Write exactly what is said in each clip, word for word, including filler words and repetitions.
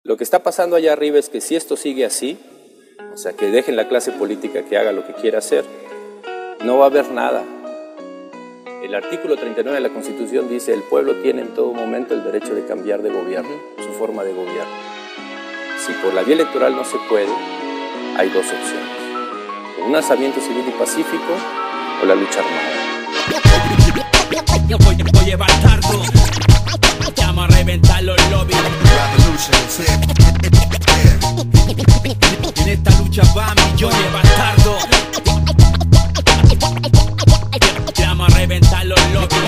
Lo que está pasando allá arriba es que si esto sigue así, o sea, que dejen la clase política que haga lo que quiera hacer, no va a haber nada. El artículo treinta y nueve de la Constitución dice: el pueblo tiene en todo momento el derecho de cambiar de gobierno, su forma de gobierno. Si por la vía electoral no se puede, hay dos opciones: un alzamiento civil y pacífico o la lucha armada. Oye, bastardo, te vamos a reventar los lobbies. En esta lucha va millones, bastardo. Te vamos a reventar los lobbies.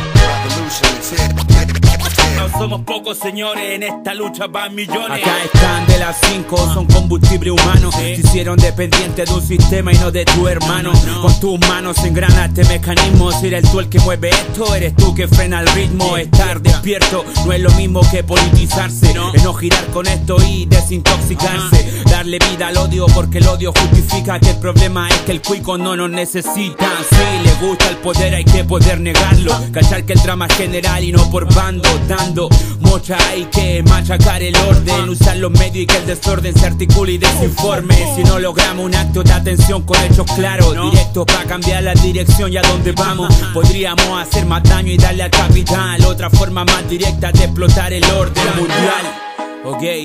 No somos pocos, señores, en esta lucha van millones. Acá están de las cinco, son combustible humano. Se hicieron dependientes de un sistema y no de tu hermano. Con tus manos engrana este mecanismo. Si eres tú el que mueve esto, eres tú que frena el ritmo. Estar despierto no es lo mismo que politizarse, es no girar con esto y desintoxicarse. Darle vida al odio porque el odio justifica que el problema es que el cuico no nos necesita. Si le gusta el poder hay que poder negarlo. Cachar que el drama es general y no por bando. Dando mocha hay que machacar el orden. Usar los medios y que el desorden se articule y desinforme. Si no logramos un acto de atención con hechos claros, directos para cambiar la dirección y a dónde vamos, podríamos hacer más daño y darle al capital otra forma más directa de explotar el orden mundial.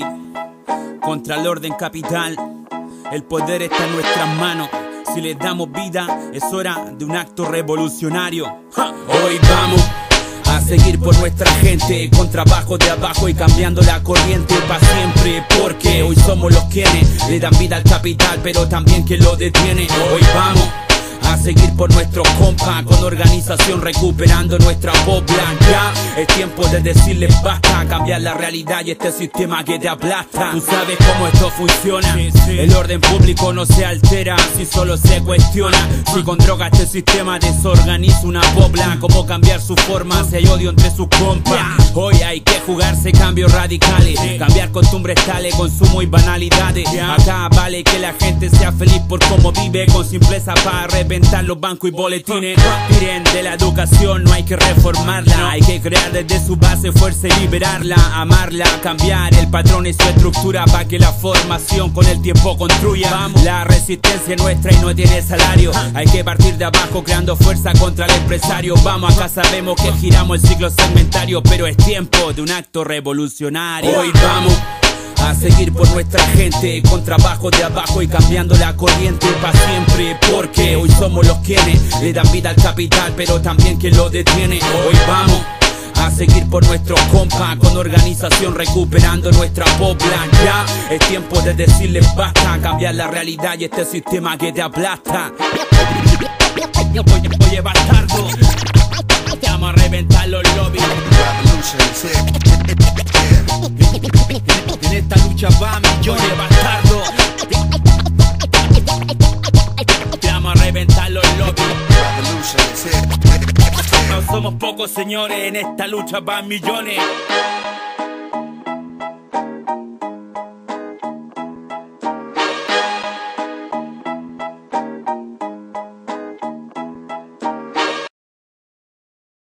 Ok, contra el orden capital, el poder está en nuestras manos. Si le damos vida, es hora de un acto revolucionario. Hoy vamos a seguir por nuestra gente, con trabajo de abajo y cambiando la corriente para siempre. Porque hoy somos los quienes le dan vida al capital, pero también quien lo detiene. Hoy vamos a seguir por nuestros compas, con organización recuperando nuestra pobla. Ya es tiempo de decirles basta, cambiar la realidad y este sistema que te aplasta. Tú sabes cómo esto funciona, el orden público no se altera si solo se cuestiona. Si con droga este sistema desorganiza una pobla, cómo cambiar su forma si hay odio entre sus compas. Hoy hay que jugarse cambios radicales, cambiar costumbres tales, consumo y banalidades. Acá vale que la gente sea feliz por cómo vive, con simpleza para reventar los bancos y boletines. Miren, de la educación no hay que reformarla, hay que crear desde su base fuerza y liberarla, amarla, cambiar el patrón y su estructura para que la formación con el tiempo construya. La resistencia es nuestra y no tiene salario, hay que partir de abajo creando fuerza contra el empresario. Vamos, acá sabemos que giramos el ciclo segmentario, pero es tiempo de un acto revolucionario. Hoy vamos a seguir por nuestra gente, con trabajo de abajo y cambiando la corriente para siempre. Porque hoy somos los quienes le dan vida al capital, pero también quien lo detiene. Hoy vamos a seguir por nuestros compas, con organización recuperando nuestra pobla. Ya es tiempo de decirles basta, cambiar la realidad y este sistema que te aplasta. Oye, oye bastardo, te vamos a reventar los lobbies. En esta lucha va millones, bastardo, te vamos a reventar los lobbies. No somos pocos, señores, en esta lucha van millones.